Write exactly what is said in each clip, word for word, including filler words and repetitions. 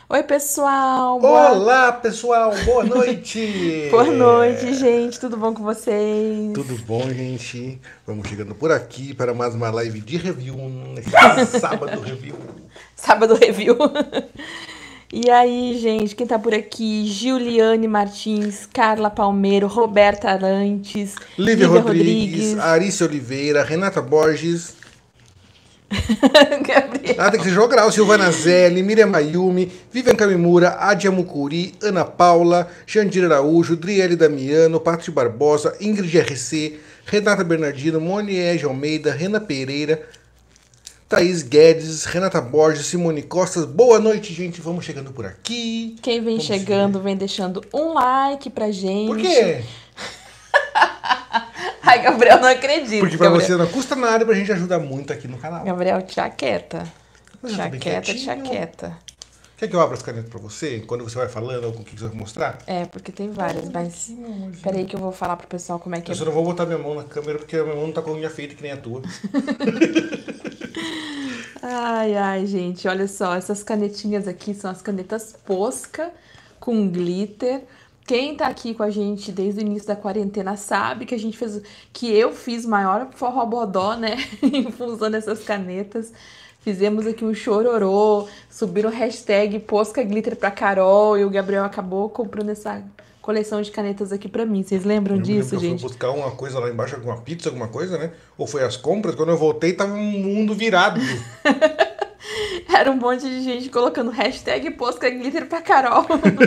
Oi, pessoal! Boa... Olá, pessoal, boa noite! Boa noite, gente. Tudo bom com vocês? Tudo bom, gente? Vamos chegando por aqui para mais uma live de review, nesse sábado review. Sábado review. E aí, gente, quem tá por aqui? Giuliane Martins, Carla Palmeiro, Roberta Arantes, Lívia Rodrigues, Arice Oliveira, Renata Borges, Gabriel. ah, tem que ser jogral, Silvana Zelli, Miriam Mayumi, Vivian Kamimura, Adia Mucuri, Ana Paula, Jandira Araújo, Driele Damiano, Pátrio Barbosa, Ingrid R C, Renata Bernardino, Moniege Almeida, Rena Pereira, Thaís Guedes, Renata Borges, Simone Costas. Boa noite, gente. Vamos chegando por aqui. Quem vem Vamos chegando, ver. vem deixando um like pra gente. Por quê? Ai, Gabriel, não acredito. Porque pra Gabriel. você não custa nada, pra gente ajuda muito aqui no canal. Gabriel, chaqueta. Mas eu tô bem Chaqueta, quietinho. chaqueta. Quer que eu abra as canetas pra você? Quando você vai falando, o que você vai mostrar? É, porque tem várias, mas... Peraí que eu vou falar pro pessoal como é que Eu é. só não vou botar minha mão na câmera, porque a minha mão não tá com a unha feita que nem a tua. Ai, ai, gente, olha só, essas canetinhas aqui são as canetas Posca com glitter. Quem tá aqui com a gente desde o início da quarentena sabe que a gente fez, que eu fiz o maior forrobodó, né, em função dessas canetas. Fizemos aqui um chororô, subiram hashtag Posca Glitter pra Carol e o Gabriel acabou comprando essa coleção de canetas aqui pra mim. Vocês lembram Eu me lembro disso, que eu fui gente? buscar uma coisa lá embaixo, alguma pizza, alguma coisa, né? Ou foi as compras, quando eu voltei tava um mundo virado. Era um monte de gente colocando hashtag Posca Glitter pra Carol.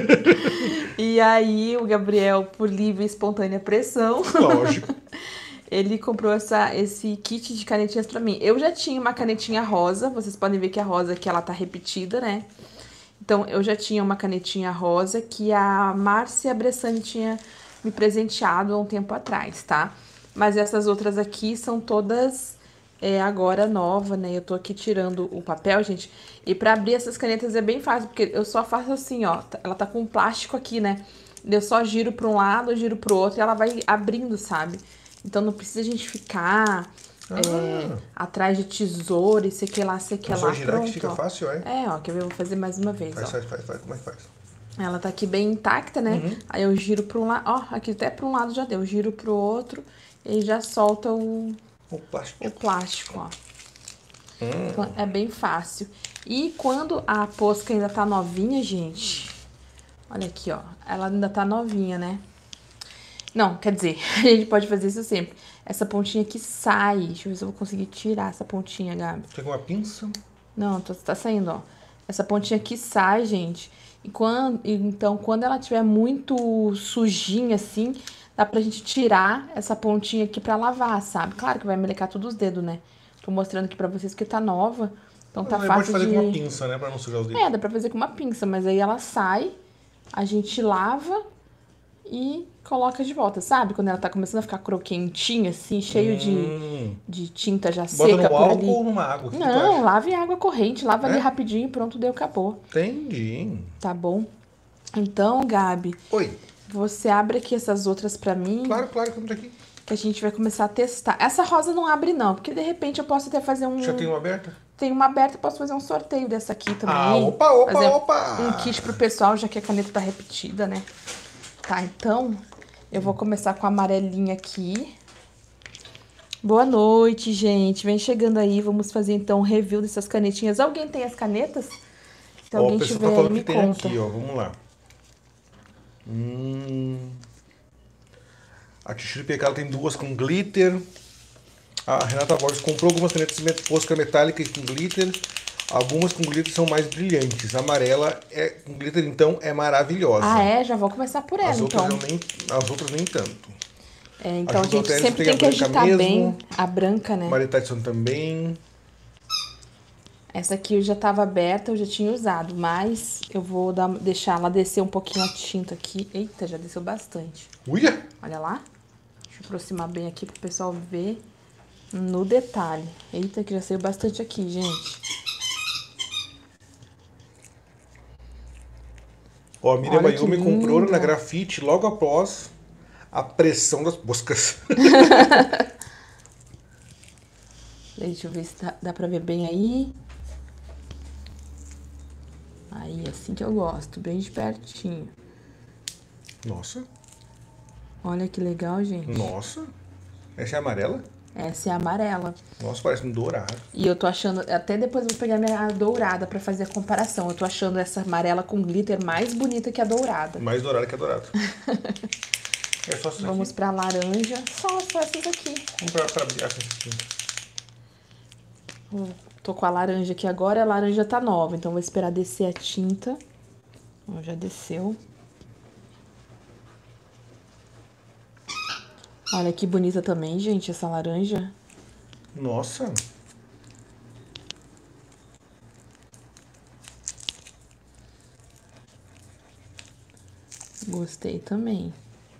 E aí o Gabriel, por livre e espontânea pressão, Lógico. ele comprou essa, esse kit de canetinhas pra mim. Eu já tinha uma canetinha rosa, vocês podem ver que a rosa aqui ela tá repetida, né? Então eu já tinha uma canetinha rosa que a Márcia Bressani tinha me presenteado há um tempo atrás, tá? Mas essas outras aqui são todas é, agora nova, né? Eu tô aqui tirando o papel, gente. E pra abrir essas canetas é bem fácil, porque eu só faço assim, ó. Ela tá com plástico aqui, né? Eu só giro pra um lado, giro pro outro e ela vai abrindo, sabe? Então não precisa a gente ficar Ah. é, atrás de tesoura e sei que lá, sei que É lá. só girar Pronto, que fica ó. fácil, é? É, ó, quer ver? Eu vou fazer mais uma vez, Faz, ó. faz, faz, faz. Como é que faz? Ela tá aqui bem intacta, né? Uhum. Aí eu giro pra um lado, ó, aqui até pra um lado já deu. Giro pro outro e já solta o, O plástico. o plástico, ó. Hum. Então, é bem fácil. E quando a posca ainda tá novinha, gente... Olha aqui, ó. Ela ainda tá novinha, né? Não, quer dizer, a gente pode fazer isso sempre. Essa pontinha aqui sai. Deixa eu ver se eu vou conseguir tirar essa pontinha, Gabi. Pega uma pinça. Não, tá, tá saindo, ó. Essa pontinha aqui sai, gente. E quando, então, quando ela tiver muito sujinha, assim, dá pra gente tirar essa pontinha aqui pra lavar, sabe? Claro que vai melecar todos os dedos, né? Tô mostrando aqui pra vocês que tá nova. Então tá Mas fácil pode fazer de... com uma pinça, né? Pra não sujar os dedos. É, dá pra fazer com uma pinça, mas aí ela sai, a gente lava e coloca de volta, sabe? Quando ela tá começando a ficar croquentinha, assim, cheio Hum. de, de tinta já Bota seca no por álcool ali. ou numa água? O que que tu Não, acha? lava em água corrente, lava ali É? rapidinho, pronto, deu, acabou. Entendi. Tá bom? Então, Gabi, Oi. você abre aqui essas outras pra mim, Claro, claro que eu tô aqui. que a gente vai começar a testar. Essa rosa não abre não, porque de repente eu posso até fazer um... Já tem uma aberta? Tem uma aberta, eu posso fazer um sorteio dessa aqui também. Ah, opa, opa, fazer opa! um kit pro pessoal, já que a caneta tá repetida, né? Tá, então, eu vou começar com a amarelinha aqui. Boa noite, gente. Vem chegando aí, vamos fazer então um review dessas canetinhas. Alguém tem as canetas? Se Ó, alguém o pessoal tiver tá aí, falando me que tem conta. aqui, ó. Vamos lá. Hum... A Tixiri Pecado tem duas com glitter. A Renata Borges comprou algumas canetas Posca metálica com glitter. Algumas com glitter são mais brilhantes. A amarela é, com glitter, então, é maravilhosa. Ah, é? Já vou começar por ela, As outras, então. eu nem, as outras nem tanto. É, então a Ajuda gente até eles sempre pegar tem que a branca agitar mesmo. bem a branca, né? Maria Tyson também. Essa aqui eu já tava aberta, eu já tinha usado, mas eu vou dar, deixar ela descer um pouquinho a tinta aqui. Eita, já desceu bastante. Uia! Olha lá. Deixa eu aproximar bem aqui pro pessoal ver no detalhe. Eita, que já saiu bastante aqui, gente. Ó, a Miriam Olha que Mayumi comprou linda. na grafite logo após a pressão das moscas. Deixa eu ver se dá, dá pra ver bem aí. Aí, assim que eu gosto, bem de pertinho. Nossa. Olha que legal, gente. Nossa. Essa é amarela? Essa é a amarela. Nossa, parece um dourado. E eu tô achando, até depois eu vou pegar minha dourada pra fazer a comparação. Eu tô achando essa amarela com glitter mais bonita que a dourada. Mais dourado que a dourado. É só isso Vamos aqui. pra laranja. Só, só essas aqui. Vamos pra, pra abrir essa aqui. Eu tô com a laranja aqui agora, a laranja tá nova, então vou esperar descer a tinta. Ó, já desceu. Olha que bonita também, gente, essa laranja. Nossa. Gostei também.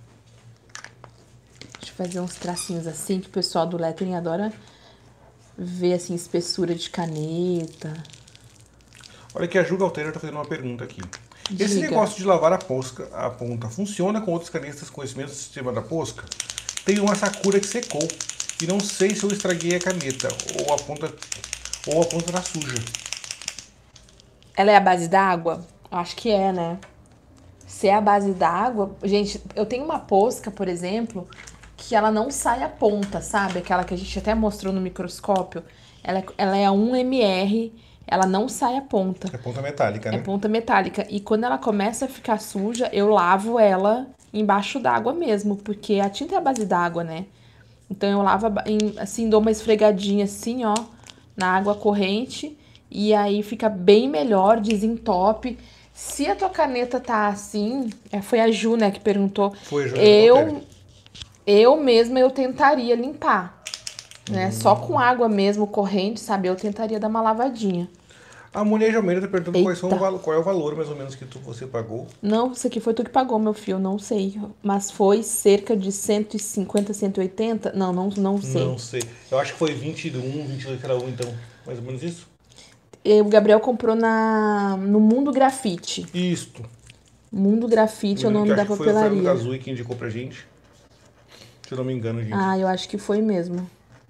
Deixa eu fazer uns tracinhos assim, que o pessoal do lettering adora ver, assim, espessura de caneta. Olha que a Ju Galteira tá fazendo uma pergunta aqui. Esse Diga. negócio de lavar a, posca, a ponta funciona com outras canetas com esse mesmo sistema da posca? Tem uma Sakura que secou e não sei se eu estraguei a caneta ou a ponta ou a ponta tá suja. Ela é a base d'água? Acho que é, né? Se é a base d'água... Gente, eu tenho uma posca, por exemplo, que ela não sai a ponta, sabe? Aquela que a gente até mostrou no microscópio. Ela, é- ela é a um milímetro, ela não sai a ponta. É ponta metálica, É né? ponta metálica. E quando ela começa a ficar suja, eu lavo ela embaixo d'água mesmo, porque a tinta é a base d'água, né? Então eu lavo, a- em- assim, dou uma esfregadinha assim, ó, na água corrente, e aí fica bem melhor, desentope. Se a tua caneta tá assim, é, foi a Ju, né, que perguntou. Foi a Ju Eu, Galteira. eu mesma, eu tentaria limpar, né? Só com água mesmo, corrente, sabe? Eu tentaria dar uma lavadinha. A mulher de Almeida tá perguntando quais são o Eita. valo- qual é o valor mais ou menos que tu, você pagou. Não, isso aqui foi tu que pagou, meu filho, não sei. Mas foi cerca de cento e cinquenta, cento e oitenta? Não, não, não sei. Não sei. Eu acho que foi vinte e um, vinte e dois cada um, então. Mais ou menos isso? E o Gabriel comprou na, no Mundo Grafite. Isto. Mundo Grafite é o Eu lembro nome que da acho que foi o Fernando papelaria. Gazui que indicou pra gente. Se eu não me engano, gente. Ah, eu acho que foi mesmo.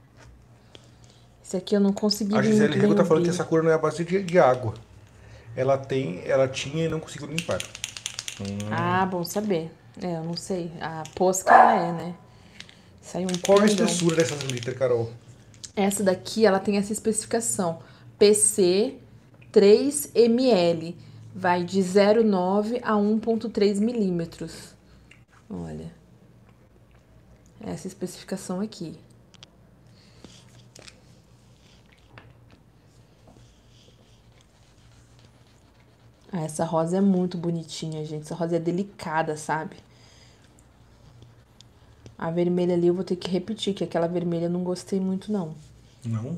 Esse aqui eu não consegui A ver Gisele muito Rico bem tá falando que abrir. essa cor não é a base de, de água. Ela tem, ela tinha e não conseguiu limpar. Ah, bom saber. É, eu não sei. A posca ela é, né? Saiu um Qual é a pingão. espessura dessas glitter, Carol? Essa daqui, ela tem essa especificação. P C três mililitros. Vai de zero vírgula nove a um vírgula três milímetros. Olha. Essa especificação aqui. Ah, essa rosa é muito bonitinha, gente. Essa rosa é delicada, sabe? A vermelha ali eu vou ter que repetir, que aquela vermelha eu não gostei muito, não. Não.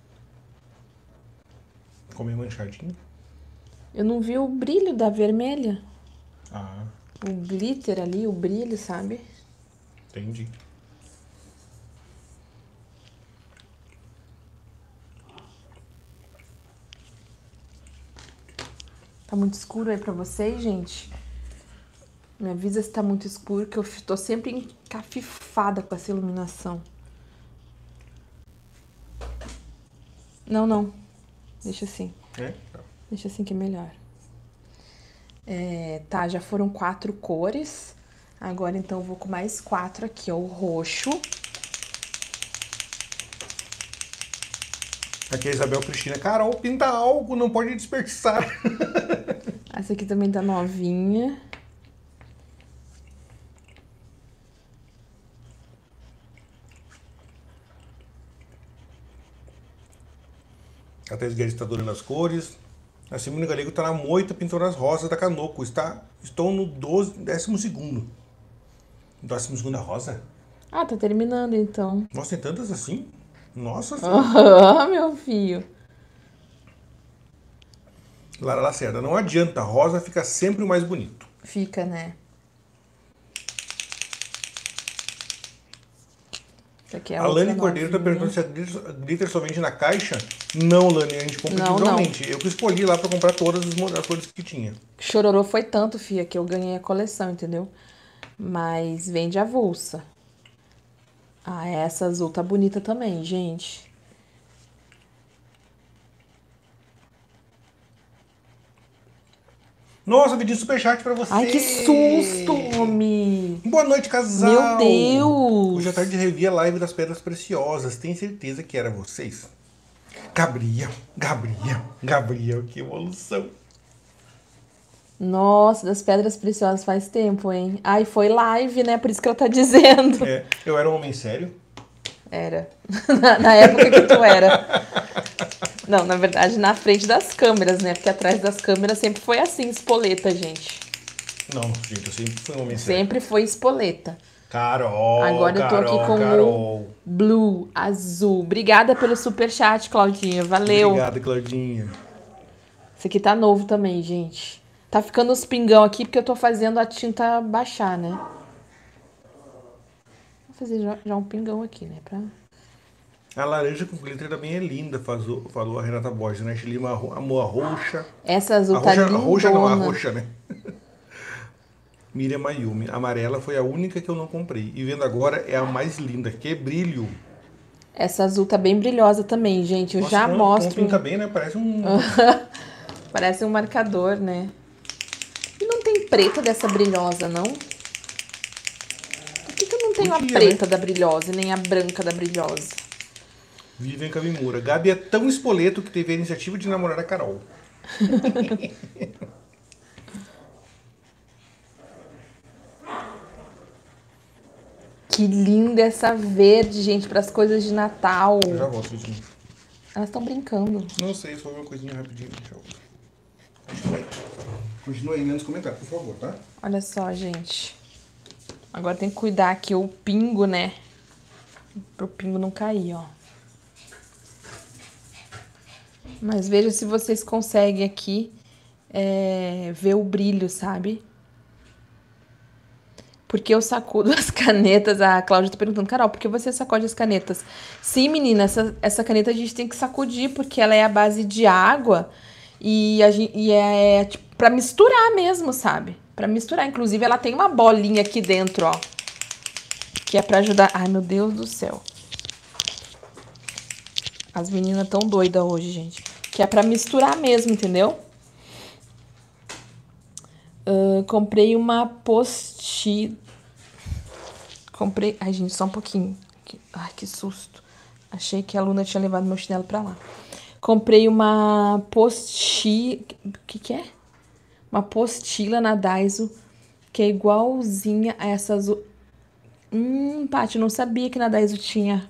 Ficou meio manchadinho. Eu não vi o brilho da vermelha. Ah, O glitter ali, o brilho, sabe? entendi. Tá muito escuro aí pra vocês, gente? Me avisa se tá muito escuro, que eu f- tô sempre encafifada com essa iluminação. Não, não. Deixa assim. É? Tá. Deixa assim que é melhor. É, tá, já foram quatro cores. Agora, então, eu vou com mais quatro aqui, ó. O roxo. Aqui é a Isabel Cristina. Carol, pinta algo, não pode desperdiçar. Essa aqui também tá novinha. A Thais Guedes está adorando as cores. A Simone Galego está na moita pintando as rosas da Canoco. Está, estou no doze, décimo segundo. Décimo segundo a rosa? Ah, tá terminando, então. Nossa, tem tantas assim? Nossa senhora. Aham, meu filho. Lara Lacerda, não adianta, a rosa fica sempre o mais bonito. Fica, né? Essa aqui é a A outra Lani Cordeiro está novinha. perguntando se a glitter, glitter só vende na caixa. Não, Lani, a gente compra Não, individualmente. Eu que escolhi lá para comprar todas as mo- as cores que tinha. Chororô foi tanto, fia, que eu ganhei a coleção, entendeu? Mas vende avulsa. Ah, essa azul tá bonita também, gente. Nossa, pedi superchat pra você. Ai, que susto, homem. Boa noite, casal. Meu Deus. Hoje à tarde revi a live das Pedras Preciosas. Tem certeza que era vocês? Gabriel, Gabriel, Gabriel, que evolução. Nossa, das Pedras Preciosas faz tempo, hein? Ai, foi live, né? Por isso que ela tá dizendo. É, eu era um homem sério? Era. na, na época que tu era. Não, na verdade, na frente das câmeras, né? Porque atrás das câmeras sempre foi assim, espoleta, gente. Não, gente, eu sempre fui um homem sério. Sempre foi espoleta. Carol, Agora eu tô Carol, aqui com Carol. o blue, azul. Obrigada pelo superchat, Claudinha. Valeu. Obrigada, Claudinha. Esse aqui tá novo também, gente. Tá ficando os pingão aqui porque eu tô fazendo a tinta baixar, né? Vou fazer já, já um pingão aqui, né? Pra... A laranja com glitter também é linda, falou, falou a Renata Borges, né? Lima amou a roxa. Essa azul a tá roxa, lindona. A roxa não, a roxa, né? Miriam Mayumi. A amarela foi a única que eu não comprei. E vendo agora é a mais linda. Que brilho. Essa azul tá bem brilhosa também, gente. Eu Nossa, já como, mostro. Como pinta bem, né? Parece um... Parece um marcador, né? E não tem preta dessa brilhosa, não? Por que, que eu não tenho a preta, né, da brilhosa e nem a branca da brilhosa? Vivian Camimura. Gabi é tão espoleto que teve a iniciativa de namorar a Carol. Que linda essa verde, gente, para as coisas de Natal. Eu já volto, gente. Elas estão brincando. Não sei, só uma coisinha rapidinho. Deixa eu... Continua aí. Continua aí nos comentários, por favor, tá? Olha só, gente. Agora tem que cuidar aqui o pingo, né? Pro pingo não cair, ó. Mas veja se vocês conseguem aqui é, ver o brilho, sabe? Porque eu sacudo as canetas. A Cláudia tá perguntando, Carol, por que você sacode as canetas? Sim, menina, essa, essa caneta a gente tem que sacudir, porque ela é a base de água e, a gente, e é tipo, pra misturar mesmo, sabe? Pra misturar. Inclusive, ela tem uma bolinha aqui dentro, ó. Que é pra ajudar... Ai, meu Deus do céu. As meninas tão doidas hoje, gente. Que é pra misturar mesmo, entendeu? Uh, comprei uma post-it. Comprei... Ai, gente, só um pouquinho. Ai, que susto. Achei que a Luna tinha levado meu chinelo pra lá. Comprei uma post-it... O que que é? Uma apostila na Daiso, que é igualzinha a essa azul. Hum, Paty, não sabia que na Daiso tinha.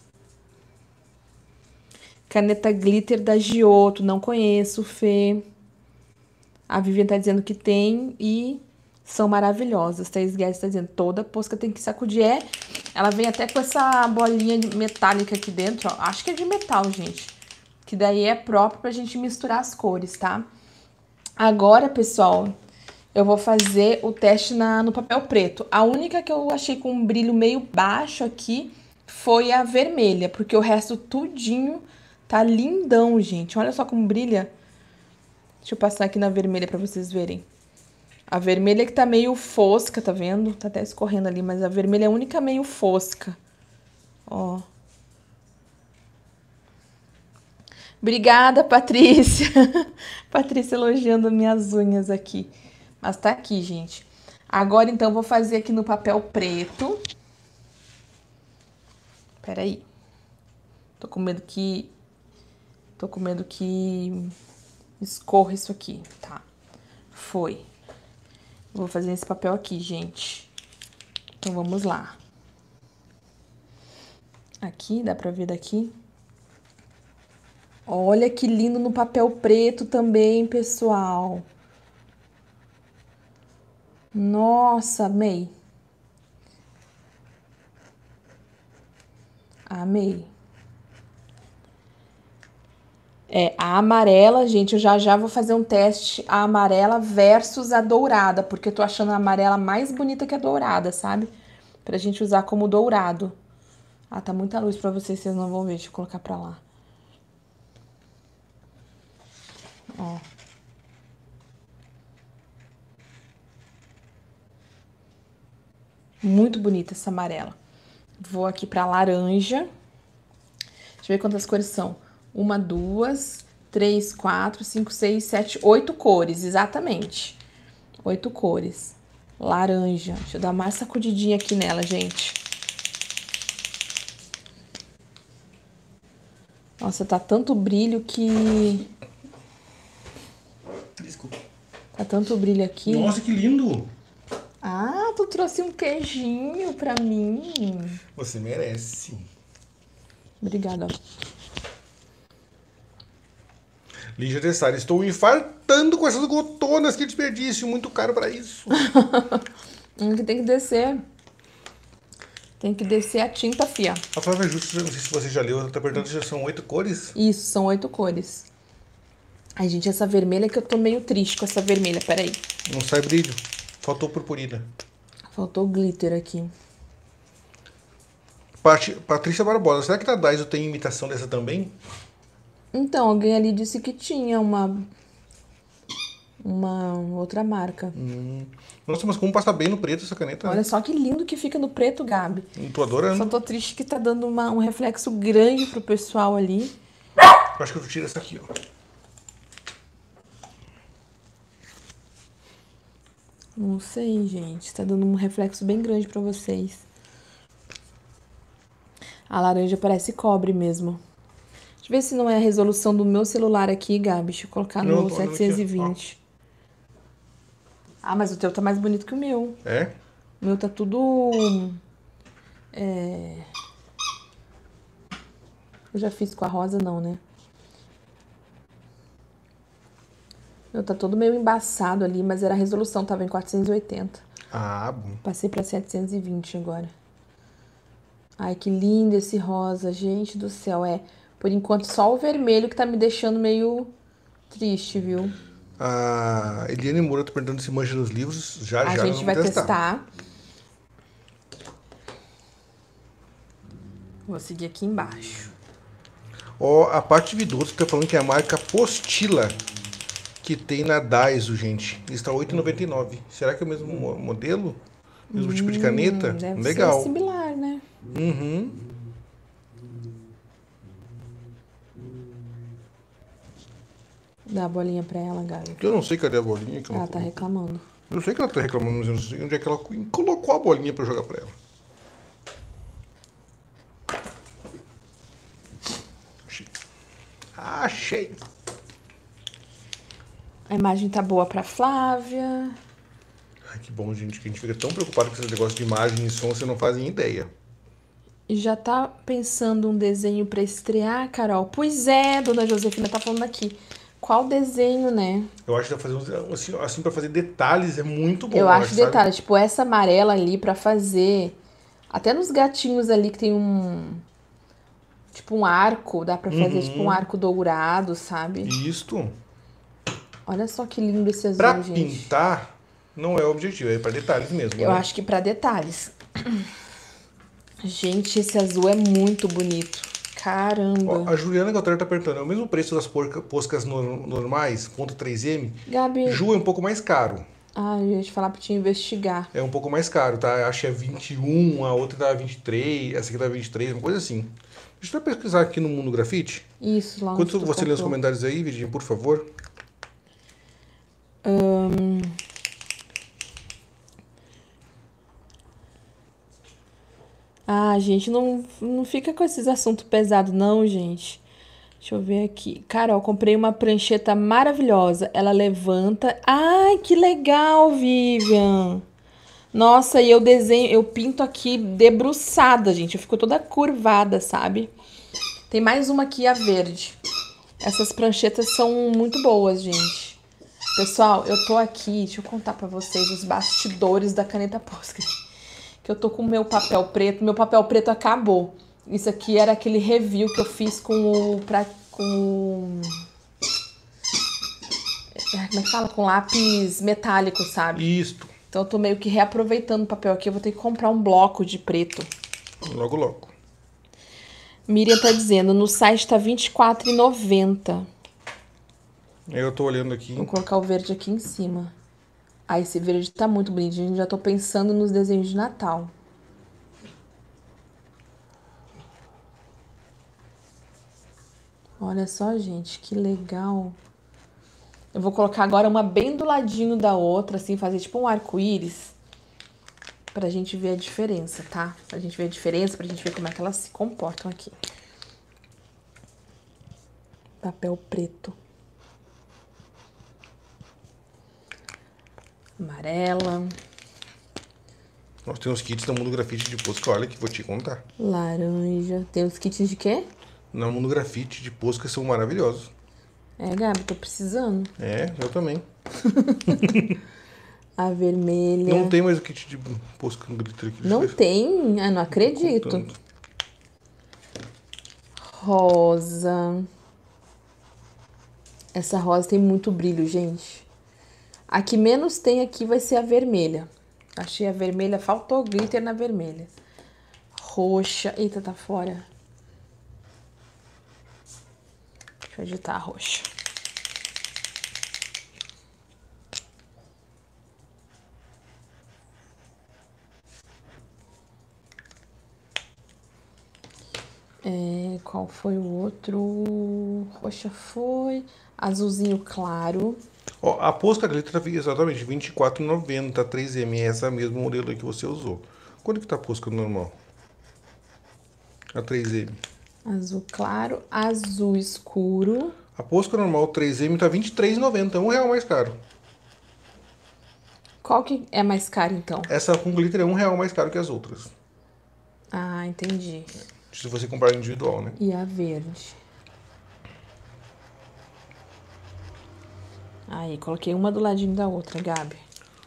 Caneta glitter da Giotto, não conheço, Fê. A Vivian tá dizendo que tem e são maravilhosas. Thaís Guedes tá dizendo, toda posca tem que sacudir. É, ela vem até com essa bolinha metálica aqui dentro, ó. Acho que é de metal, gente. Que daí é próprio pra gente misturar as cores, tá? Agora, pessoal, eu vou fazer o teste na, no papel preto. A única que eu achei com um brilho meio baixo aqui foi a vermelha, porque o resto tudinho tá lindão, gente. Olha só como brilha. Deixa eu passar aqui na vermelha pra vocês verem. A vermelha que tá meio fosca, tá vendo? Tá até escorrendo ali, mas a vermelha é a única meio fosca. Ó. Obrigada, Patrícia. Patrícia elogiando minhas unhas aqui. Mas tá aqui, gente. Agora, então, eu vou fazer aqui no papel preto. Peraí. Tô com medo que... Tô com medo que escorra isso aqui. Tá. Foi. Vou fazer esse papel aqui, gente. Então, vamos lá. Aqui, dá pra ver daqui? Olha que lindo no papel preto também, pessoal. Nossa, amei. Amei. É, a amarela, gente, eu já já vou fazer um teste, a amarela versus a dourada, porque eu tô achando a amarela mais bonita que a dourada, sabe? Pra gente usar como dourado. Ah, tá muita luz pra vocês, vocês não vão ver, deixa eu colocar pra lá. Ó. Muito bonita essa amarela. Vou aqui pra laranja. Deixa eu ver quantas cores são. Uma, duas, três, quatro, cinco, seis, sete, oito cores, exatamente. Oito cores. Laranja. Deixa eu dar mais sacudidinha aqui nela, gente. Nossa, tá tanto brilho que... Desculpa. Tá tanto brilho aqui. Nossa, que lindo! Ah, tu trouxe um queijinho pra mim. Você merece. Obrigada. Lígia Tessari, estou infartando com essas gotonas, que desperdício, muito caro pra isso. Hum, que tem que descer. Tem que descer a tinta, fia. A Flávia Justo, não sei se você já leu, ela tá perguntando se já são oito cores. Isso, são oito cores. Ai, gente, essa vermelha que eu tô meio triste com essa vermelha, peraí. Não sai brilho, faltou purpurina. Faltou glitter aqui. Pat Patrícia Barbosa, será que na Daiso tem imitação dessa também? Então, alguém ali disse que tinha uma... Uma outra marca. Hum. Nossa, mas como passa bem no preto essa caneta? Olha só que lindo que fica no preto, Gabi. Não tô adorando. Só tô triste que tá dando uma, um reflexo grande pro pessoal ali. Eu acho que eu tiro essa aqui, ó. Não sei, gente. Tá dando um reflexo bem grande pra vocês. A laranja parece cobre mesmo. Deixa eu ver se não é a resolução do meu celular aqui, Gabi. Deixa eu colocar no Não, tô olhando aqui, ó. setecentos e vinte. Ah, mas o teu tá mais bonito que o meu. É? O meu tá tudo... É... Eu já fiz com a rosa, não, né? O meu tá todo meio embaçado ali, mas era a resolução, tava em quatrocentos e oitenta. Ah, bom. Passei pra setecentos e vinte agora. Ai, que lindo esse rosa, gente do céu. É, por enquanto, só o vermelho que tá me deixando meio triste, viu? A Eliane Moura tá perguntando se manja nos livros. Já, A já. gente vai testar. testar. Vou seguir aqui embaixo. Ó, a Paty Vidotto tá falando que é a marca Postila que tem na Daiso, gente. Está oito reais e noventa e nove centavos. Será que é o mesmo mo- modelo? Mesmo tipo de caneta? Hum, deve Legal. ser similar, né? Uhum. Dá a bolinha pra ela, Gabi. Eu não sei cadê a bolinha que ela Ela tá colocou. reclamando. Eu sei que ela tá reclamando, mas eu não sei onde é que ela colocou a bolinha pra eu jogar pra ela. Achei. Achei. A imagem tá boa pra Flávia. Ai, que bom, gente, que a gente fica tão preocupado com esse negócio de imagem e som, vocês não fazem ideia. E já tá pensando um desenho pra estrear, Carol? Pois é, dona Josefina tá falando aqui. Qual desenho, né? Eu acho que dá pra fazer uns- assim, assim pra fazer detalhes é muito bom. Eu acho sabe? detalhe, tipo, essa amarela ali pra fazer. Até nos gatinhos ali que tem um. Tipo um arco, dá pra fazer Uhum. tipo um arco dourado, sabe? Isto, Olha só que lindo esse azul, pra gente. pintar, não é o objetivo, é pra detalhes mesmo. Eu né? acho que pra detalhes. Gente, esse azul é muito bonito. Caramba. Ó, a Juliana Galter tá perguntando, é o mesmo preço das porca- poscas no- normais, ponto três M? Gabi, Ju é um pouco mais caro. ah, eu ia te falar pra te investigar. É um pouco mais caro, tá? Acho que é vinte e um, a outra dá vinte e três, essa aqui dá vinte e três, uma coisa assim. Deixa eu pesquisar aqui no Mundo Grafite. Isso, lá onde Enquanto tu você lê os comprou. comentários aí, Virginia, por favor. Ahn, Ah, gente, não, não fica com esses assuntos pesados, não, gente. Deixa eu ver aqui. Carol, comprei uma prancheta maravilhosa. Ela levanta. Ai, que legal, Vivian. Nossa, e eu desenho, eu pinto aqui debruçada, gente. Eu fico toda curvada, sabe? Tem mais uma aqui, a verde. Essas pranchetas são muito boas, gente. Pessoal, eu tô aqui, deixa eu contar pra vocês os bastidores da caneta Posca. Que eu tô com o meu papel preto, meu papel preto acabou. Isso aqui era aquele review que eu fiz com o... Pra, com o... Como é que fala? Com lápis metálico, sabe? Isto, Então eu tô meio que reaproveitando o papel aqui. Eu vou ter que comprar um bloco de preto. logo logo. Miriam tá dizendo, no site tá vinte e quatro reais e noventa centavos. Eu tô olhando aqui. Vou colocar o verde aqui em cima. Ah, esse verde tá muito bonito. Gente, já tô pensando nos desenhos de Natal. Olha só, gente, que legal. Eu vou colocar agora uma bem do ladinho da outra, assim, fazer tipo um arco-íris. Pra gente ver a diferença, tá? Pra gente ver a diferença, pra gente ver como é que elas se comportam aqui. Papel preto. Amarela. Nós temos kits da Mundo Grafite de Posca, olha que vou te contar. Laranja. Tem os kits de quê? Na Mundo Grafite de Posca são maravilhosos. É, Gabi, tô precisando. É, eu também. A vermelha. Não tem mais o kit de Posca com glitter aqui. Não tem? Eu não acredito. Contando. Rosa. Essa rosa tem muito brilho, gente. A que menos tem aqui vai ser a vermelha. Achei a vermelha, faltou glitter na vermelha. Roxa. Eita, tá fora. Deixa eu agitar a roxa. É, qual foi o outro? Roxa foi. Azulzinho claro. Ó, a Posca glitter tá exatamente vinte e quatro reais e noventa centavos, três M. Essa é a mesma modelo aí que você usou. Quanto que tá a Posca normal? A três M. Azul claro. Azul escuro. A Posca normal três M tá vinte e três reais e noventa centavos, um real mais caro. Qual que é mais caro, então? Essa com glitter é um real mais caro que as outras. Ah, entendi. Se você comprar individual, né? E a verde. Aí, coloquei uma do ladinho da outra, Gabi.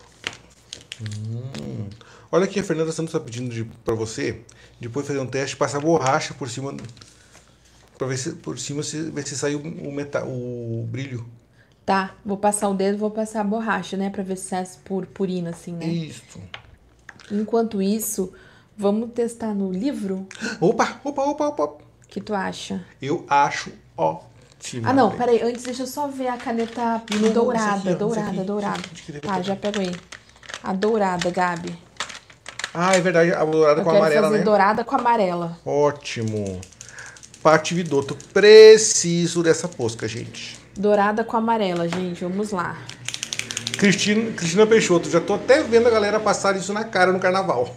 Hum. Olha aqui, a Fernanda Santos tá pedindo de, pra você, depois fazer um teste, passar borracha por cima, pra ver se por cima se, ver se saiu o, metal, o brilho. Tá, vou passar o dedo, vou passar a borracha, né? Pra ver se sai purpurina, assim, né? Isso. Enquanto isso, vamos testar no livro? Opa, opa, opa, opa. O que tu acha? Eu acho ótimo. Ah, não, peraí. Antes, deixa eu só ver a caneta Não, dourada, esse aqui, ó, dourada, esse aqui, dourada. esse aqui, esse aqui, Tá, já pego aí. A dourada, Gabi. Ah, é verdade, a dourada Eu com a quero amarela, fazer né? dourada com amarela. Ótimo. Pati Vidotto, preciso dessa Posca, gente. Dourada com amarela, gente. Vamos lá. Cristina, Cristina Peixoto, já tô até vendo a galera passar isso na cara no carnaval.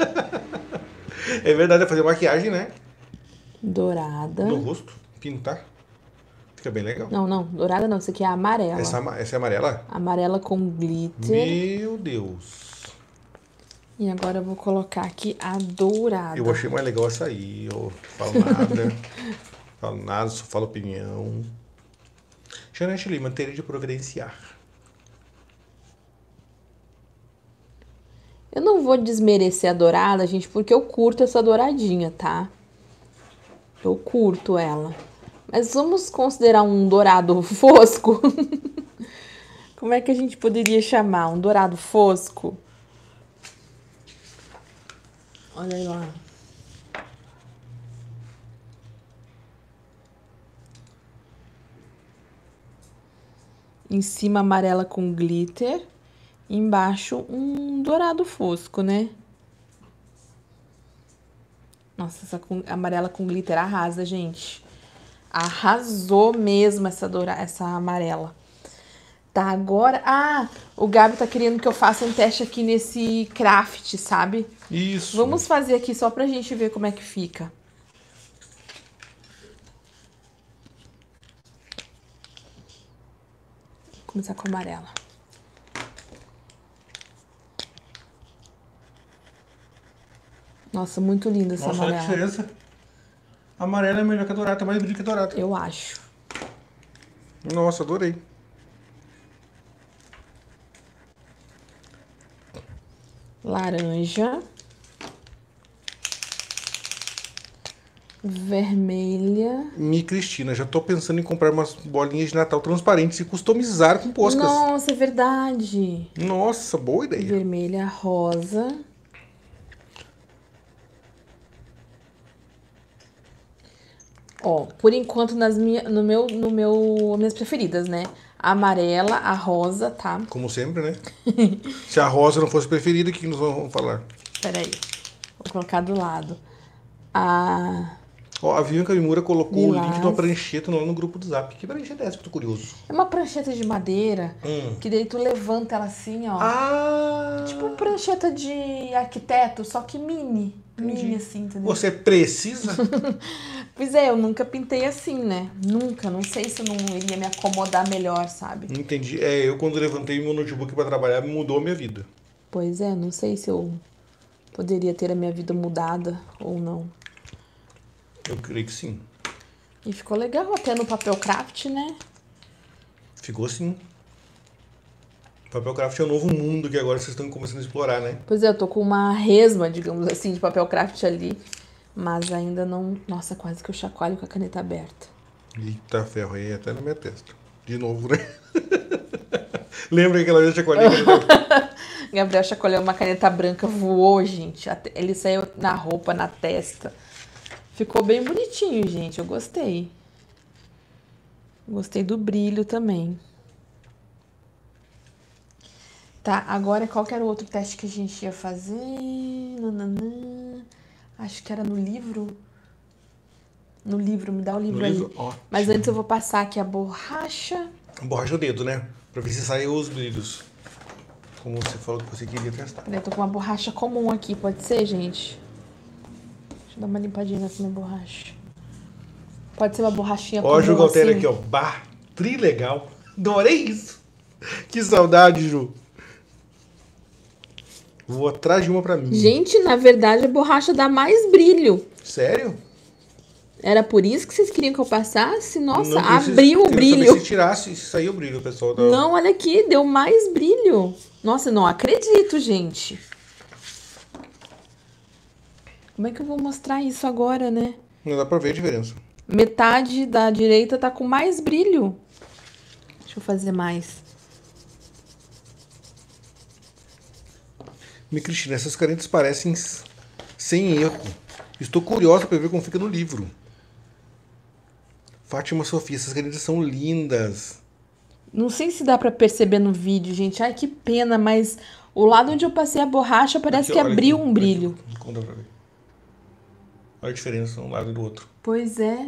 É verdade, é fazer maquiagem, né? Dourada. No rosto, pintar. Fica bem legal. Não, não. Dourada não. Isso aqui é amarela. Essa, essa é amarela? Amarela com glitter. Meu Deus. E agora eu vou colocar aqui a dourada. Eu achei mais legal essa aí. Eu falo nada. Falo nada, só falo opinião. Janete Lima, teria de providenciar. Eu não vou desmerecer a dourada, gente, porque eu curto essa douradinha, tá? Eu curto ela. Mas vamos considerar um dourado fosco? Como é que a gente poderia chamar? Um dourado fosco? Olha aí lá. Em cima amarela com glitter. Embaixo um dourado fosco, né? Nossa, essa com, amarela com glitter arrasa, gente. Arrasou mesmo essa, doura, essa amarela. Tá, agora... Ah, o Gabi tá querendo que eu faça um teste aqui nesse craft, sabe? Isso. Vamos fazer aqui só pra gente ver como é que fica. Vou começar com a amarela. Nossa, muito linda essa Nossa, olha amarela. que diferença. A amarela é melhor que a dourada, tá mais bonita que a dourada. Eu acho. Nossa, adorei. Laranja. Vermelha. Mi Cristina, já tô pensando em comprar umas bolinhas de Natal transparentes e customizar com poscas. Nossa, é verdade. Nossa, boa ideia. Vermelha, rosa. Ó, por enquanto nas minha, no meu, no meu, minhas preferidas, né? A amarela, a rosa, tá? Como sempre, né? Se a rosa não fosse preferida, o que nós vamos falar? Peraí, vou colocar do lado. A Ó, a Vivian Kamimura colocou o link Lilás. de uma prancheta lá no grupo do Zap. Que prancheta é essa que eu tô curioso? É uma prancheta de madeira, Hum. que daí tu levanta ela assim, ó. Ah! Tipo uma prancheta de arquiteto, só que mini. Entendi. Mini assim, entendeu? Você precisa? Pois é, eu nunca pintei assim, né? Nunca. Não sei se não iria me acomodar melhor, sabe? Entendi. É, eu quando levantei meu notebook pra trabalhar, mudou a minha vida. Pois é, não sei se eu poderia ter a minha vida mudada ou não. Eu creio que sim. E ficou legal até no papel craft, né? Ficou sim. Papel craft é um novo mundo que agora vocês estão começando a explorar, né? Pois é, eu tô com uma resma, digamos assim, de papel craft ali. Mas ainda não... Nossa, quase que eu chacoalho com a caneta aberta. Eita ferro, aí até na minha testa. De novo, né? Lembra aquela vez que eu chacoalhei a caneta aberta? Gabriel chacoalhou uma caneta branca, voou, gente. Até- Ele saiu na roupa, na testa. Ficou bem bonitinho, gente. Eu gostei. Gostei do brilho também. Tá, agora qual que era o outro teste que a gente ia fazer? Nananã. Acho que era no livro. No livro, me dá o livro No aí. livro? Ó. Mas antes eu vou passar aqui a borracha. Borracha o dedo, né? Pra ver se saiu os brilhos. Como você falou que você queria testar. Peraí, eu tô com uma borracha comum aqui, pode ser, gente? Deixa eu dar uma limpadinha nessa minha borracha. Pode ser uma borrachinha comum Ó, Ju Galtério assim? aqui, ó. Bah, trilegal. Adorei isso. Que saudade, Ju. Vou atrás de uma pra mim. Gente, na verdade a borracha dá mais brilho. Sério? Era por isso que vocês queriam que eu passasse? Nossa, Não precisa- abriu o quero brilho. saber se tirasse, se saiu o brilho, pessoal. Da... Não, olha aqui, deu mais brilho. Nossa, eu não acredito, gente. Como é que eu vou mostrar isso agora, né? Não dá pra ver a diferença. Metade da direita tá com mais brilho. Deixa eu fazer mais. Me Cristina, essas canetas parecem s- sem erro. Estou curiosa para ver como fica no livro. Fátima Sofia, essas canetas são lindas. Não sei se dá pra perceber no vídeo, gente. Ai, que pena, mas o lado onde eu passei a borracha parece Aqui, que olha abriu aqui, um brilho. aqui, como dá pra ver. Olha a diferença um lado e do outro. Pois é.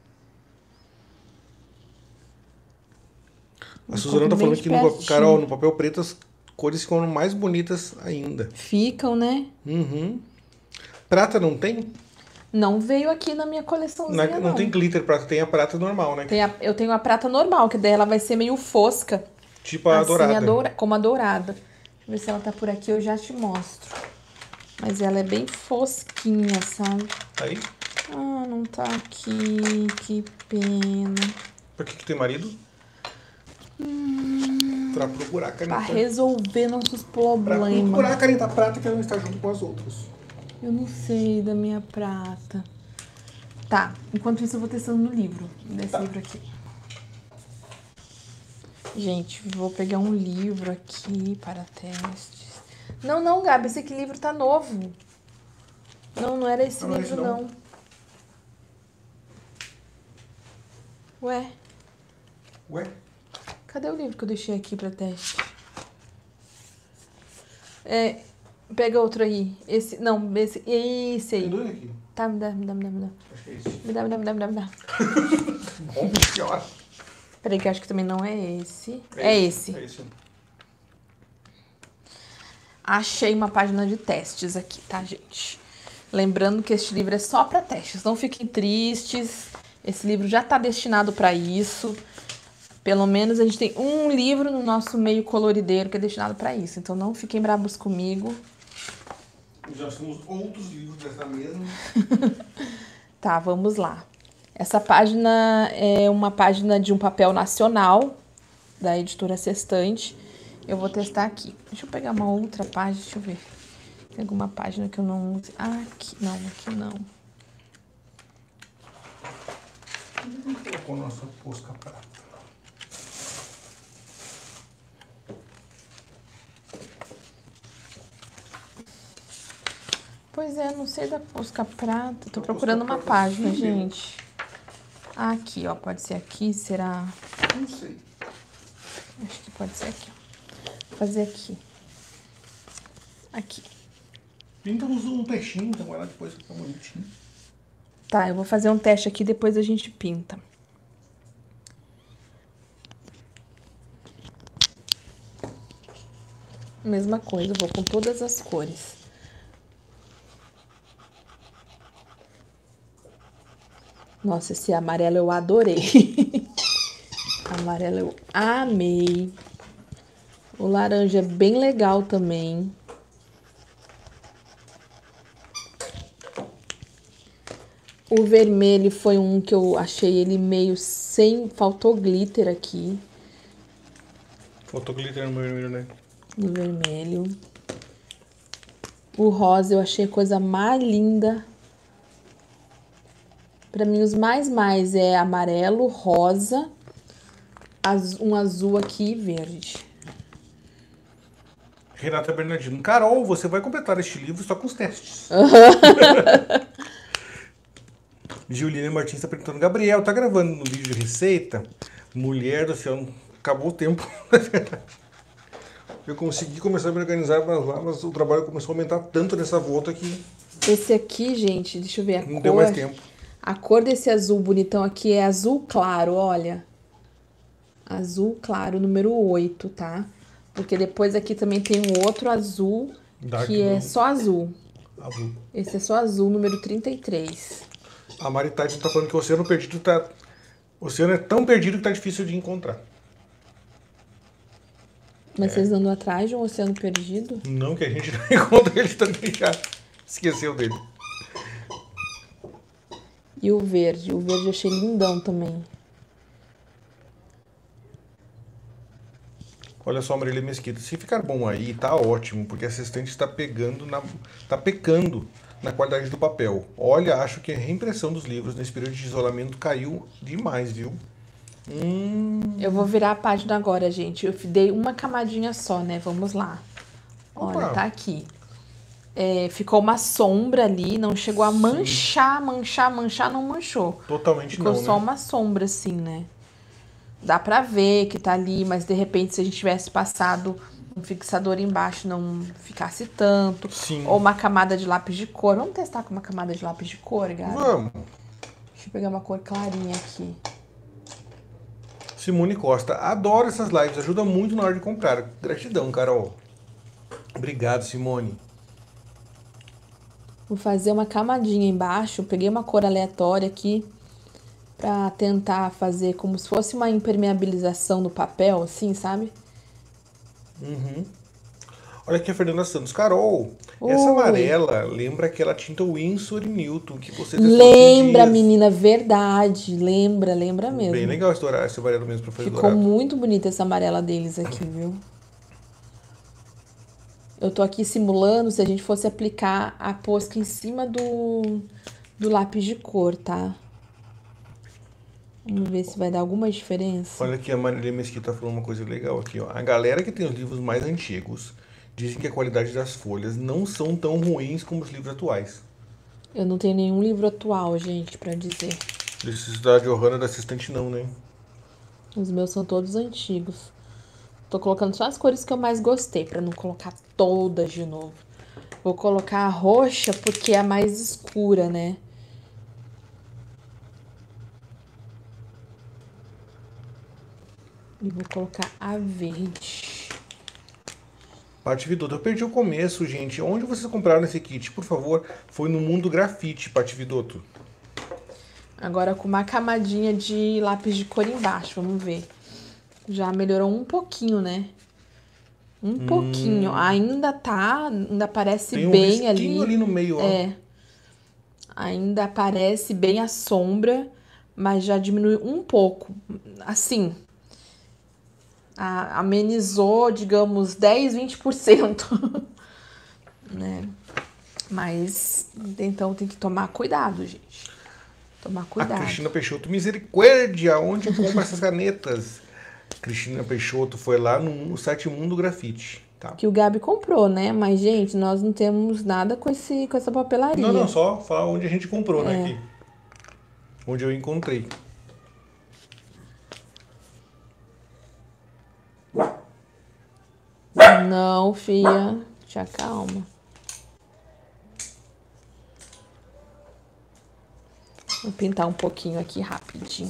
A Suzana tá Bem falando que no, pertinho. Carol, no papel preto as cores ficam mais bonitas ainda. Ficam, né? Uhum. Prata não tem? Não veio aqui na minha coleçãozinha, Não, não. não tem glitter prata, tem a prata normal, né? Tem a- eu tenho a prata normal, que daí ela vai ser meio fosca. Tipo a assim, dourada. a doura- como a dourada. Deixa eu ver se ela tá por aqui, eu já te mostro. Mas ela é bem fosquinha, sabe? Aí, Ah, não tá aqui. Que pena. pra que, que tem marido? Pra procurar a Pra caneta. resolver nossos Pra procurar a problemas. caneta prata que ela não está junto com as outras. Eu não sei da minha prata. Tá, enquanto isso eu vou testando no livro. Desse Tá. livro aqui. Gente, vou pegar um livro aqui para testes. Não, não, Gabi, esse aqui livro tá novo. Não, não era esse Não, não é livro, esse não. não. Ué, Ué? cadê o livro que eu deixei aqui para teste? É, pega outro aí. Esse, não, esse, esse Tem aí. dois aqui. Tá, me dá, me dá, me dá, me dá. Acho que é esse. Me dá, me dá, me dá, me dá, me dá. Bom, senhora. Peraí, que eu acho que também não é esse. É esse. É esse. Achei uma página de testes aqui, tá, gente? Lembrando que este livro é só para testes. Não fiquem tristes. Esse livro já tá destinado para isso. Pelo menos a gente tem um livro no nosso meio colorideiro que é destinado para isso. Então não fiquem bravos comigo. Já temos outros livros dessa mesma. Tá, vamos lá. Essa página é uma página de um papel nacional da editora Sextante. Eu vou testar aqui. Deixa eu pegar uma outra página, deixa eu ver. Tem alguma página que eu não use? Ah, aqui. Não, aqui não. Não colocou nossa posca prata. Pois é, não sei da Posca Prata. Tô Da procurando Posca uma Prata, página, sim, gente. Ah, aqui, ó. Pode ser aqui, será? Não sei. Acho que pode ser aqui, ó. Vou fazer aqui. Aqui. Pinta um um peixinho, então vai lá depois fica bonitinho. Tá, eu vou fazer um teste aqui, depois a gente pinta. Mesma coisa, eu vou com todas as cores. Nossa, esse amarelo eu adorei. Amarelo eu amei. O laranja é bem legal também. O vermelho foi um que eu achei ele meio sem... Faltou glitter aqui. Faltou glitter no vermelho, né? No vermelho. O rosa eu achei a coisa mais linda. Pra mim, os mais mais é amarelo, rosa, az- um azul aqui e verde. Renata Bernardino. Carol, você vai completar este livro só com os testes. Juliana Martins está perguntando. Gabriel, tá gravando no vídeo de receita? Mulher do céu, acabou o tempo. Eu consegui começar a me organizar para lá, mas o trabalho começou a aumentar tanto nessa volta que Esse aqui, gente, deixa eu ver a não cor. deu mais tempo. A cor desse azul bonitão aqui é azul claro, olha. Azul claro, número oito, tá? Porque depois aqui também tem um outro azul, Dark que é blue. só azul. Azul. Esse é só azul, número trinta e três. A Mari Tyson tá falando que o Oceano Perdido tá... O oceano é tão perdido que tá difícil de encontrar. Mas vocês andam atrás de um oceano perdido? Não que a gente não encontra ele também já. Esqueceu dele. E o verde? O verde eu achei lindão também. Olha só, Marília Mesquita. Se ficar bom aí, tá ótimo, porque a assistente está pegando na... tá pecando na qualidade do papel. Olha, acho que a reimpressão dos livros nesse período de isolamento caiu demais, viu? Hum... Eu vou virar a página agora, gente. Eu dei uma camadinha só, né? Vamos lá. Olha, Opa. tá aqui. É, ficou uma sombra ali, não chegou a manchar, manchar, manchar, não manchou. Totalmente Ficou não, só né? uma sombra, assim, né? Dá pra ver que tá ali, mas de repente se a gente tivesse passado um fixador embaixo, não ficasse tanto. Sim. Ou uma camada de lápis de cor. Vamos testar com uma camada de lápis de cor, Gabi? Vamos. Deixa eu pegar uma cor clarinha aqui. Simone Costa. Adoro essas lives, ajuda muito na hora de comprar. Gratidão, Carol. Obrigado, Simone. Vou fazer uma camadinha embaixo. Peguei uma cor aleatória aqui pra tentar fazer como se fosse uma impermeabilização no papel, assim, sabe? Uhum. Olha aqui a Fernanda Santos. Carol, essa Oi. amarela lembra aquela tinta Winsor e Newton que você testou Lembra, esses dias. menina, verdade. Lembra, lembra mesmo. Bem legal esse, dourado, esse amarelo mesmo pra fazer Ficou dourado. muito bonita essa amarela deles aqui, viu? Eu tô aqui simulando se a gente fosse aplicar a posca em cima do, do lápis de cor, tá? Vamos ver se vai dar alguma diferença. Olha aqui, a Marília Mesquita falando uma coisa legal aqui, ó. A galera que tem os livros mais antigos dizem que a qualidade das folhas não são tão ruins como os livros atuais. Eu não tenho nenhum livro atual, gente, pra dizer. Esses da Johanna da assistente não, né? Os meus são todos antigos. Tô colocando só as cores que eu mais gostei, pra não colocar todas de novo. Vou colocar a roxa porque é a mais escura, né? E vou colocar a verde. Pati Vidotto, eu perdi o começo, gente. Onde vocês compraram esse kit? Por favor, foi no Mundo Grafite, Pati Vidotto. Agora com uma camadinha de lápis de cor embaixo, vamos ver. Já melhorou um pouquinho, né? Um hum. pouquinho. Ainda tá, ainda parece Tem um bem ali. risquinho ali no meio, ó. É. Ainda aparece bem a sombra, mas já diminui um pouco. Assim, a, amenizou, digamos, dez, vinte por cento. Né? Mas, então tem que tomar cuidado, gente. Tomar cuidado. A Cristina Peixoto, misericórdia, onde compra essas canetas? Cristina Peixoto foi lá no site Mundo Grafite. Tá. Que o Gabi comprou, né? Mas, gente, nós não temos nada com, esse, com essa papelaria. Não, não, só falar onde a gente comprou, é. né? Aqui. Onde eu encontrei. Não, filha. Te acalma. Vou pintar um pouquinho aqui rapidinho.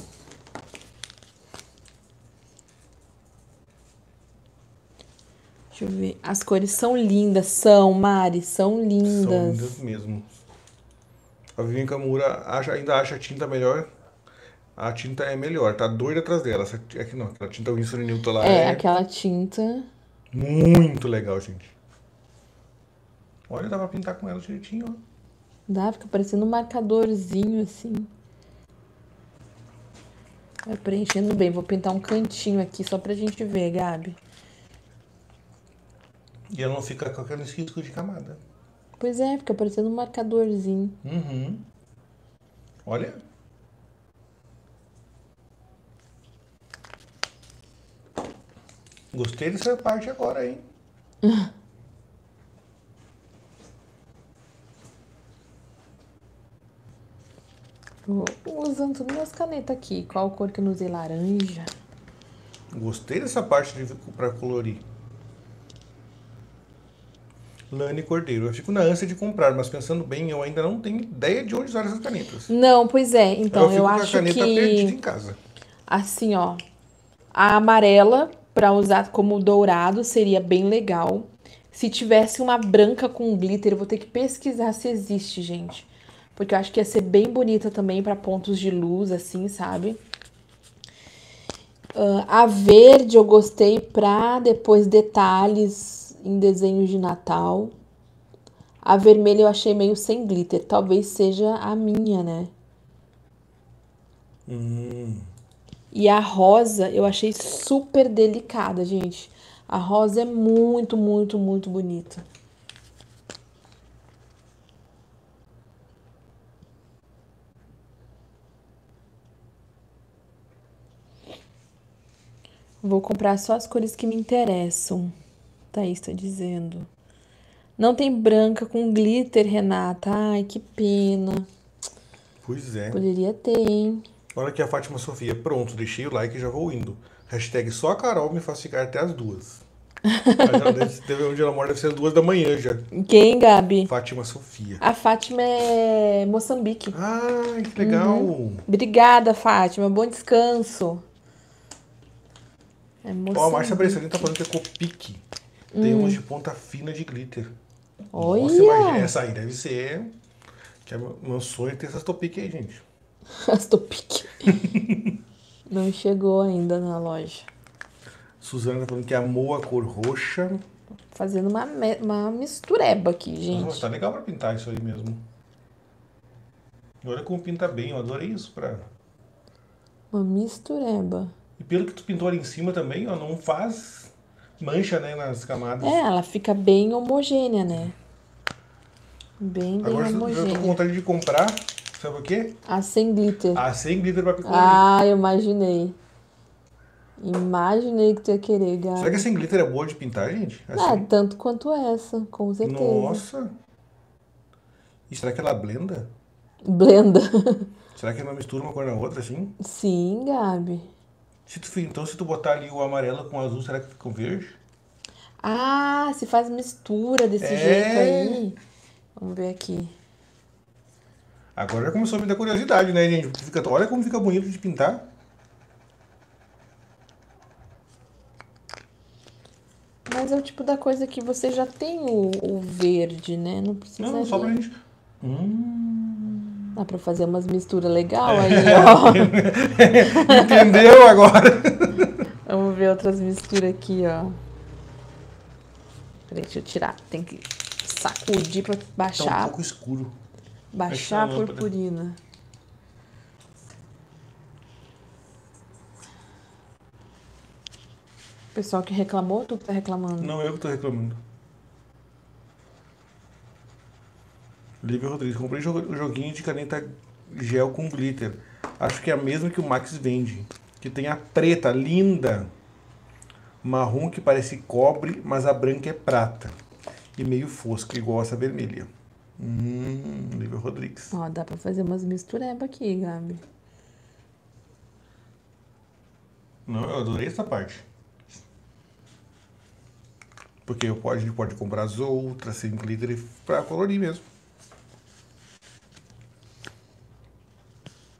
Deixa eu ver. As cores são lindas, são, Mari, são lindas. São lindas mesmo. A Vivian Camura acha, ainda acha a tinta melhor. A tinta é melhor, tá doida atrás dela. Essa, é que não, aquela tinta Winsor Newton lá É, é aquela tinta. muito legal, gente. Olha, dá pra pintar com ela direitinho, ó. Dá, fica parecendo um marcadorzinho assim. Vai preenchendo bem. Vou pintar um cantinho aqui só pra gente ver, Gabi. E ela não fica com aquele risco de camada. Pois é, fica parecendo um marcadorzinho. Uhum. Olha. Gostei dessa parte agora, hein? Vou usando tudo minhas canetas aqui. Qual cor que eu não usei? Laranja. Gostei dessa parte de, pra colorir. Lani Cordeiro. Eu fico na ânsia de comprar, mas pensando bem, eu ainda não tenho ideia de onde usar essas canetas. Não, pois é. Então, eu, fico eu com acho a caneta que... perdida em casa. Assim, ó. A amarela, pra usar como dourado, seria bem legal. Se tivesse uma branca com glitter, eu vou ter que pesquisar se existe, gente. Porque eu acho que ia ser bem bonita também pra pontos de luz, assim, sabe? Uh, a verde eu gostei pra depois detalhes em desenhos de Natal. A vermelha eu achei meio sem glitter. Talvez seja a minha, né? Hum. E a rosa eu achei super delicada, gente. A rosa é muito, muito, muito bonita. Vou comprar só as cores que me interessam. Thaís tá dizendo. Não tem branca com glitter, Renata. Ai, que pena. Pois é. Poderia ter, hein? Olha aqui a Fátima Sofia. Pronto, deixei o like e já vou indo. Hashtag só a Carol me faz ficar até as duas. Deve, onde ela mora deve ser as duas da manhã já. Quem, Gabi? Fátima Sofia. A Fátima é Moçambique. Ai, que legal. Uhum. Obrigada, Fátima. Bom descanso. É Ó, a Márcia Moçambique. Bressalini tá falando que é Copic. Tem umas de ponta fina de glitter. Olha! Nossa, imagina, essa aí deve ser... Que é meu meu sonho é ter essas Topic aí, gente. As Topic. Não chegou ainda na loja. Suzana tá falando que amou a cor roxa. Fazendo uma, me- uma mistureba aqui, gente. Nossa, tá legal pra pintar isso aí mesmo. Olha como pinta bem, eu adorei isso pra... Uma mistureba. E pelo que tu pintou ali em cima também, ó, não faz mancha, né, nas camadas. É, ela fica bem homogênea, né? Bem, bem Agora eu tô com homogênea. vontade de comprar, sabe o quê? A sem glitter. A sem glitter pra picolar. Ah, eu imaginei. Imaginei que tu ia querer, Gabi. Será que a sem glitter é boa de pintar, gente? Ah, Assim? tanto quanto essa, com certeza. Nossa! E será que ela blenda? Blenda. Será que ela mistura uma cor na outra, assim? Sim, Gabi. Se tu, então, se tu botar ali o amarelo com o azul, será que fica um verde? Ah, se faz mistura desse É. jeito aí. Vamos ver aqui. Agora já começou a me dar curiosidade, né, gente? Porque fica, olha como fica bonito de pintar. Mas é o tipo da coisa que você já tem o, o verde, né? Não precisa. Não, só pra gente... Hum... Dá pra fazer umas misturas legais aí, ó. Entendeu agora? Vamos ver outras misturas aqui, ó. Peraí, deixa eu tirar. Tem que sacudir pra Tá um baixar, pouco escuro. baixar a Essa lâmpada. purpurina. O pessoal que reclamou, tu que tá reclamando? Não, eu que tô reclamando. Lívia Rodrigues, comprei jo- joguinho de caneta gel com glitter. Acho que é a mesma que o Max vende. Que tem a preta, linda. Marrom que parece cobre, mas a branca é prata. E meio fosca, igual essa vermelha. Hum, Lívia Rodrigues. Ó, dá pra fazer umas mistureba aqui, Gabi. Não, eu adorei essa parte. Porque eu pode, a gente pode comprar as outras sem glitter pra colorir mesmo.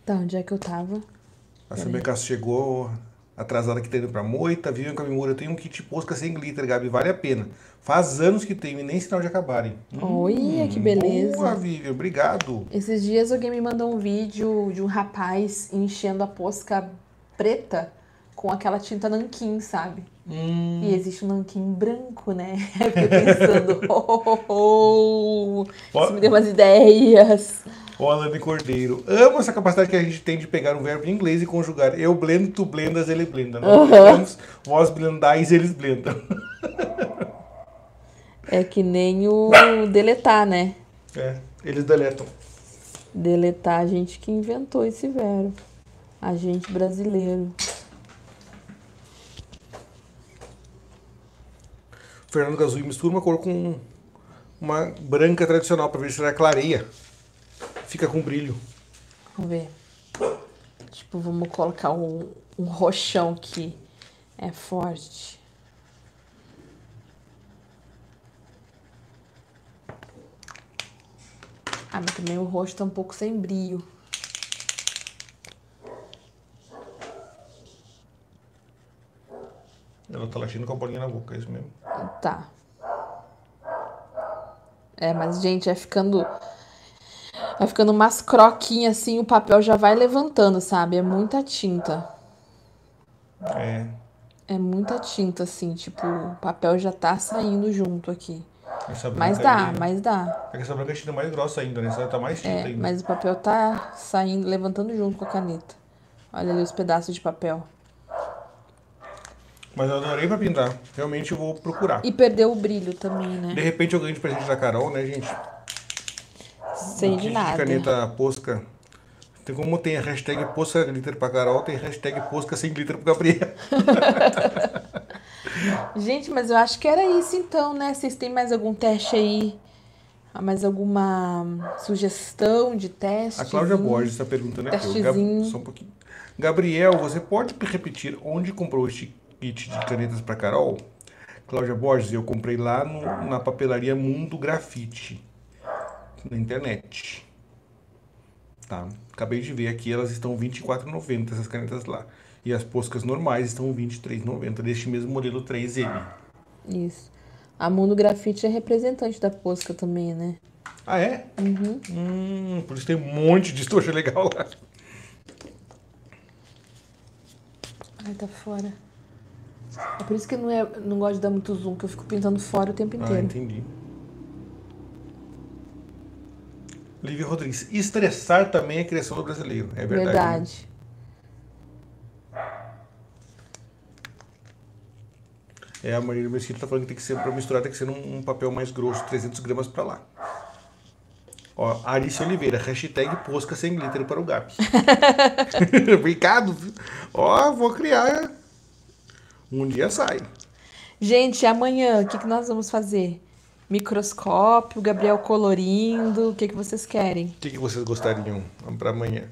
Tá, onde é que eu tava? A Samia Castro chegou atrasada que tá indo pra moita. Vivian Camimura tem um kit posca sem glitter, Gabi. Vale a pena. Faz anos que tem e nem sinal de acabarem. Olha, que Hum, beleza. Boa, Vivian. Obrigado. Esses dias alguém me mandou um vídeo de um rapaz enchendo a posca preta com aquela tinta nanquim, sabe? Hum. E existe um nanquim branco, né? Eu fiquei pensando, oh, oh, oh, oh. Isso me deu umas ideias. Ó, Alane Cordeiro. Amo essa capacidade que a gente tem de pegar um verbo em inglês e conjugar. Eu blendo, tu blendas, ele blenda. Nós Uhum. blendamos, vós blendais, eles blendam. É que nem o deletar, né? É, eles deletam. Deletar, a gente que inventou esse verbo. A gente brasileiro. Fernando Gazui mistura uma cor com uma branca tradicional para ver se ela clareia. Fica com brilho. Vamos ver. Tipo, vamos colocar um, um roxão que é forte. Ah, mas também o roxo tá um pouco sem brilho. Ela tá latindo com a bolinha na boca, é isso mesmo. Tá. É, mas, gente, é ficando... Vai ficando umas croquinhas assim, o papel já vai levantando, sabe? É muita tinta. É. É muita tinta, assim, tipo, o papel já tá saindo junto aqui. Essa Mas branca dá, aí- mas dá. É que essa branca é tinta mais grossa ainda, né? Essa tá mais tinta É, ainda. mas o papel tá saindo, levantando junto com a caneta. Olha ali os pedaços de papel. Mas eu adorei pra pintar. Realmente eu vou procurar. E perdeu o brilho também, De né? repente eu ganho de presente da Carol, né, gente? Sei Um de kit nada. caneta posca. Tem como tem a hashtag posca glitter pra Carol, tem hashtag posca sem glitter pro Gabriel. Gente, mas eu acho que era isso então, né? Vocês têm mais algum teste aí? Ah, mais alguma sugestão de teste? A Cláudia Borges está perguntando aqui. ó, Gab- Testezinho. Só um pouquinho. Gabriel, você pode repetir onde comprou este kit de canetas para Carol? Cláudia Borges, eu comprei lá no- na papelaria Mundo Grafite, na internet. Tá? Acabei de ver aqui, elas estão vinte e quatro reais e noventa centavos, essas canetas lá. E as poscas normais estão vinte e três reais e noventa centavos, deste mesmo modelo três M. Isso. A Mundo Grafite é representante da Posca também, né? Ah, é? Uhum. Hum, por isso tem um monte de estojo legal lá. Ai, tá fora. É por isso que eu não, é, não gosto de dar muito zoom, que eu fico pintando fora o tempo Ah, inteiro. entendi. Lívia Rodrigues. Estressar também é criação do brasileiro. É verdade. né? Verdade. É, a Marília Mesquita tá falando que tem que ser, pra misturar, tem que ser num um papel mais grosso, trezentos gramas pra lá. Ó, Arice Oliveira, hashtag posca sem glitter para o Gabi. Obrigado. viu? Ó, vou criar. Um dia sai. Gente, amanhã, o que, que nós vamos fazer? Microscópio, Gabriel colorindo, o que, que vocês querem? O que, que vocês gostariam pra amanhã?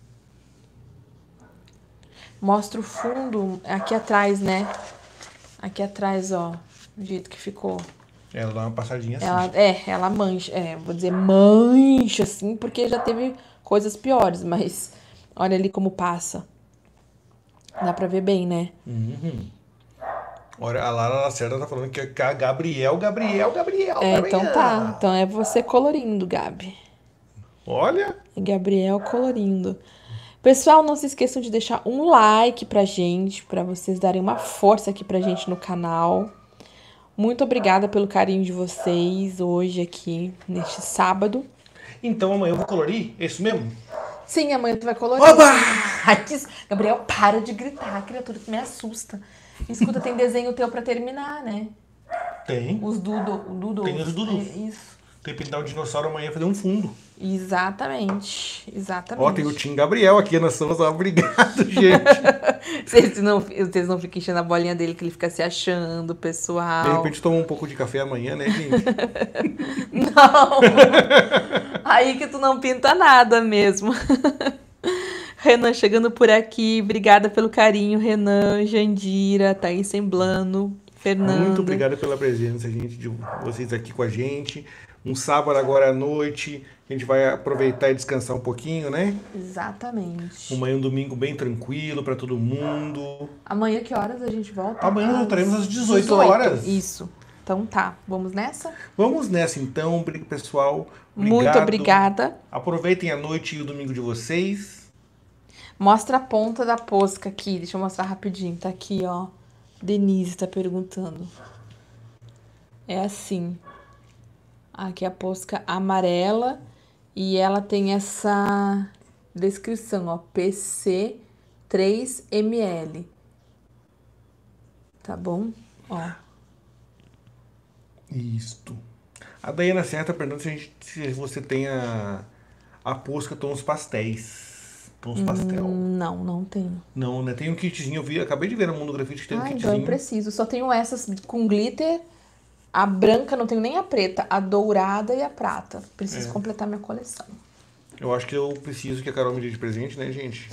Mostra o fundo aqui atrás, né? Aqui atrás, ó, do jeito que ficou. Ela dá uma passadinha assim. Ela, é, ela mancha, é, vou dizer mancha, assim, porque já teve coisas piores, mas olha ali como passa. Dá pra ver bem, né? Uhum. Olha, a Lara Lacerda tá falando que é a Gabriel, Gabriel, Gabriel. É, Gabriel. então tá. Então é você colorindo, Gabi. Olha. É Gabriel colorindo. Pessoal, não se esqueçam de deixar um like pra gente, pra vocês darem uma força aqui pra gente no canal. Muito obrigada pelo carinho de vocês hoje aqui, neste sábado. Então amanhã eu vou colorir? É isso mesmo? Sim, amanhã tu vai colorir. Oba! Ai, que- Gabriel, para de gritar, criatura, tu me assusta. Escuta, tem desenho teu pra terminar, né? Tem. Os doodle, o doodle. Tem os doodles. É, isso. Tem que pintar um dinossauro amanhã e fazer um fundo. Exatamente, exatamente. Ó, tem o Tim Gabriel aqui na sala. Obrigado, gente. Vocês não, vocês não ficam enchendo a bolinha dele, que ele fica se achando, pessoal. De repente toma um pouco de café amanhã, né, gente? Não! Aí que tu não pinta nada mesmo. Renan chegando por aqui. Obrigada pelo carinho, Renan, Jandira, Thaís Semblano, Fernando. Muito obrigado pela presença, gente, de vocês aqui com a gente. Um sábado agora à noite, a gente vai aproveitar e descansar um pouquinho, né? Exatamente. Amanhã é um domingo bem tranquilo para todo mundo. Amanhã que horas a gente volta? Amanhã nós voltaremos às dezoito dezoito horas. Isso. Então tá, vamos nessa? Vamos nessa então, pessoal. Obrigado. Muito obrigada. Aproveitem a noite e o domingo de vocês. Mostra a ponta da posca aqui, deixa eu mostrar rapidinho. Tá aqui, ó. Denise tá perguntando. É assim. Aqui é a posca amarela e ela tem essa descrição, ó, P C três mililitros. Tá bom? Ó. Isto. A Daiana Serra tá perguntando se, a gente, se você tem a, a posca tons pastéis. Tons pastel. Hum, não, não tenho. Não, né? Tem um kitzinho, eu vi, acabei de ver no Mundo Grafite que tem um Ah, kitzinho. então eu preciso. Só tenho essas com glitter. A branca, não tenho nem a preta. A dourada e a prata. Preciso É. completar minha coleção. Eu acho que eu preciso que a Carol me dê de presente, né, gente?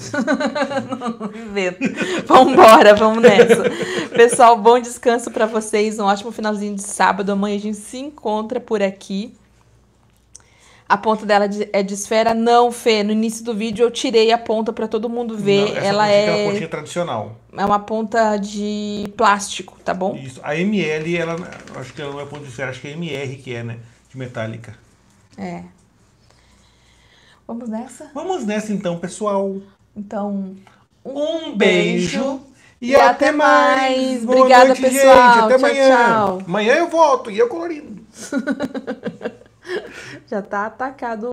Vambora, vamos nessa. Pessoal, bom descanso pra vocês. Um ótimo finalzinho de sábado. Amanhã a gente se encontra por aqui. A ponta dela é de esfera? Não, Fê. No início do vídeo eu tirei a ponta pra todo mundo ver. Não, essa ela pontinha é é... aquela pontinha tradicional. É uma ponta de plástico, tá bom? Isso. A M L, ela, acho que ela não é ponta de esfera, acho que é M R que é, né? De metálica. É. Vamos nessa? Vamos nessa então, pessoal. Então, Um beijo e, e até até mais. mais. Boa Obrigada, noite, pessoal. gente. Até Tchau, amanhã. tchau. Amanhã eu volto e eu colorindo. Já tá atacado.